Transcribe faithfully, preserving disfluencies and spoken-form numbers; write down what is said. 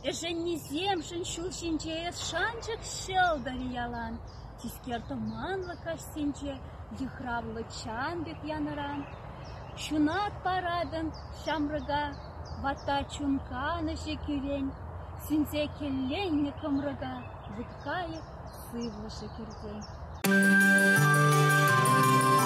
Эженнизем шул шинчеес шанчык шелдари ялан. Тискер томанлы кашсинче, юхравлы чанбек яныран. Шунат парадын шамрыга, вата чунканы жекюрень, синзе келленне кымрыга, вуткайы сывлы шекердень.